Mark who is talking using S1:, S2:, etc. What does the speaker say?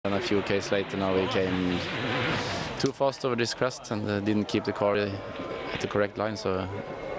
S1: And a few Ks later now we came too fast over this crest and didn't keep the car at the correct line, so